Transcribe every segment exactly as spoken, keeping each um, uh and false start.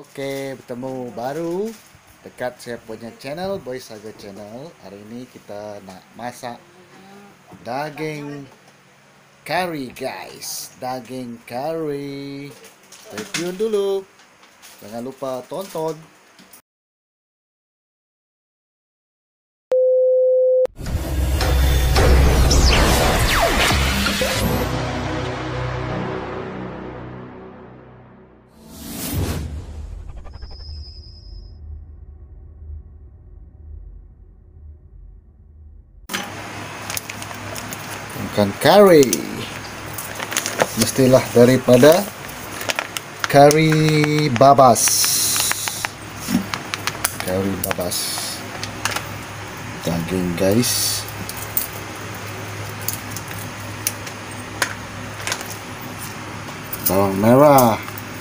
Oke, bertemu baru dekat saya punya channel Boy Saga Channel. Hari ini kita nak masak daging curry, guys. Daging curry. Stay tune dulu. Jangan lupa tonton. Makan curry mestilah daripada curry babas. Curry babas daging, guys. Bawang merah,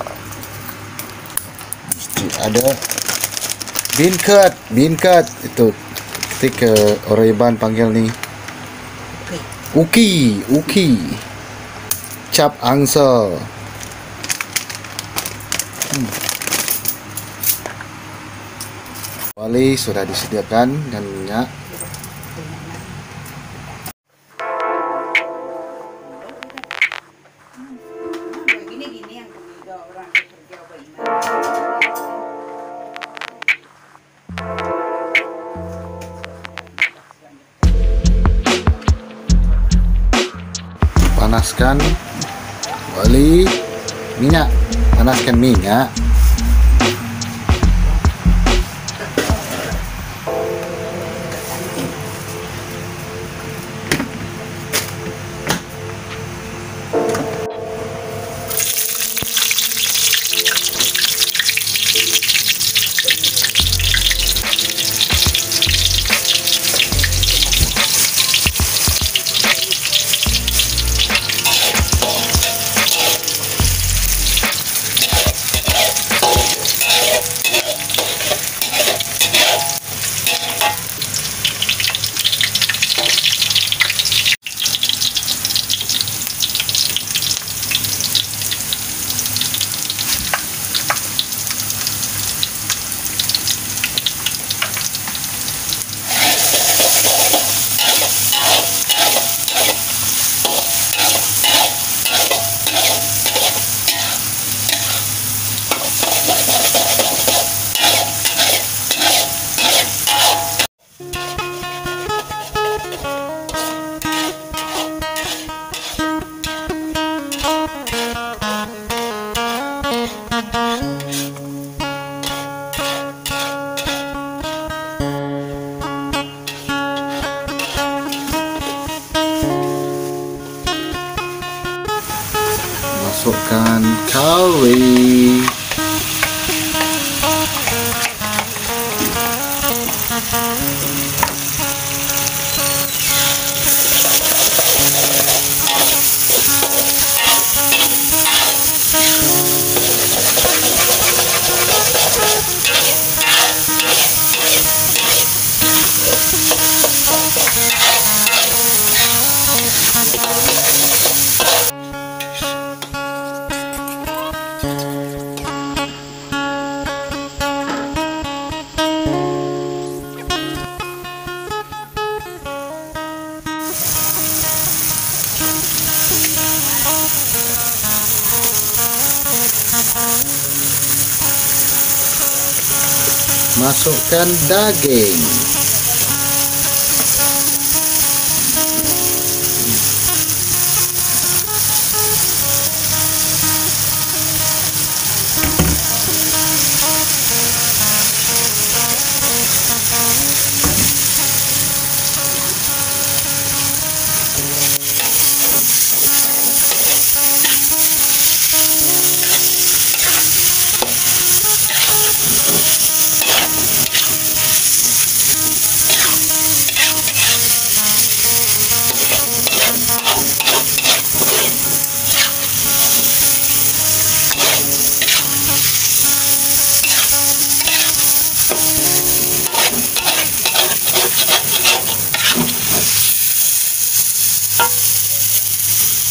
mesti ada bean curd. Bean curd itu ketika orang Iban panggil ni Uki, uki, cap angsa. Hmm. Wali sudah disediakan dan minyak. Panaskan wali minyak, panaskan minyak. Masukkan curry. Masukkan daging.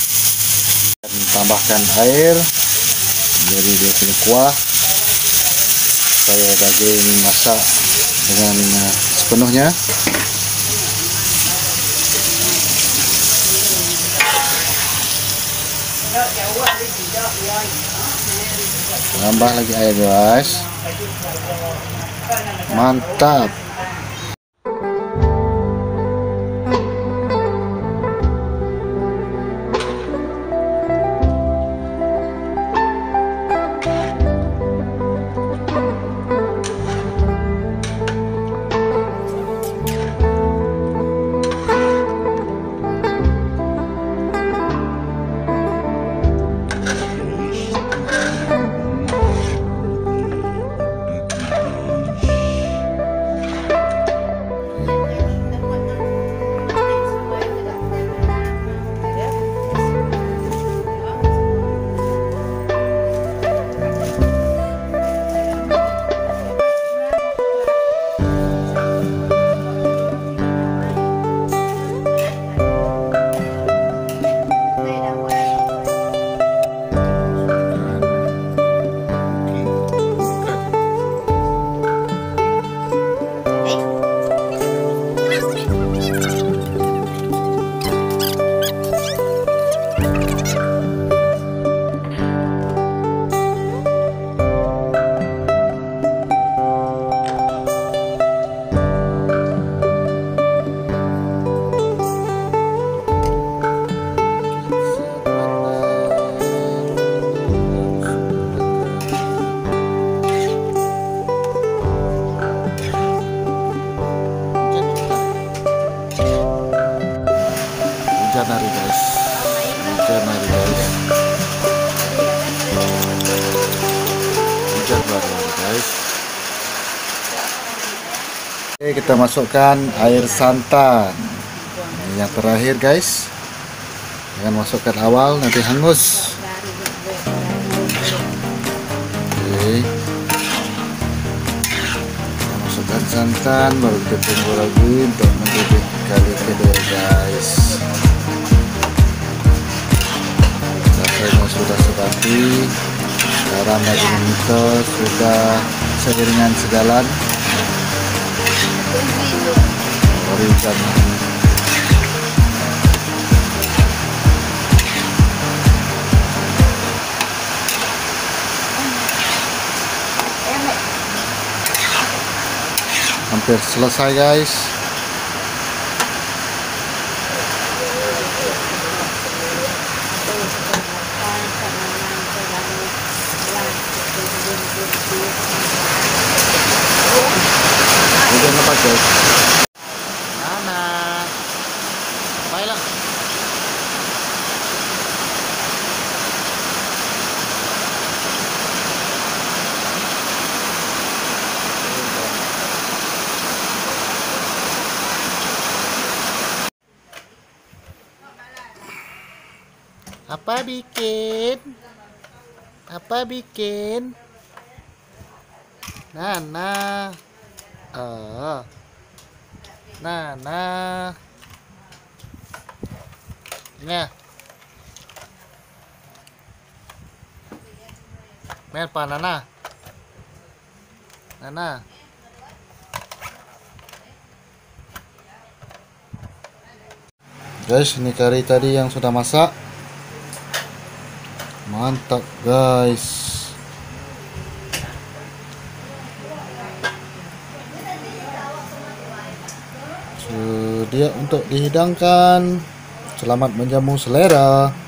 tambahkan air jadi dia punya kuah. supaya daging masak dengan uh, sepenuhnya. Tambah lagi air guys. Mantap. Hujan hari guys, hujan hari guys, hujan baru guys. Oke, kita masukkan air santan. Ini yang terakhir guys. Jangan masukkan awal, nanti hangus. Oke, kita masukkan santan, baru kita tunggu lagi untuk mendidih kali kedua guys. Rasanya sudah sebati, garam lagi mento sudah seiringan sejalan. Berikan hampir selesai guys. Udah lepas guys. Nana, baiklah. Apa bikin? Apa bikin? Nana. Oh. Nana. Nha. Main apa Nana? Nana. Guys, ini kari tadi yang sudah masak. Mantap guys. Sedia untuk dihidangkan. Selamat menjamu selera.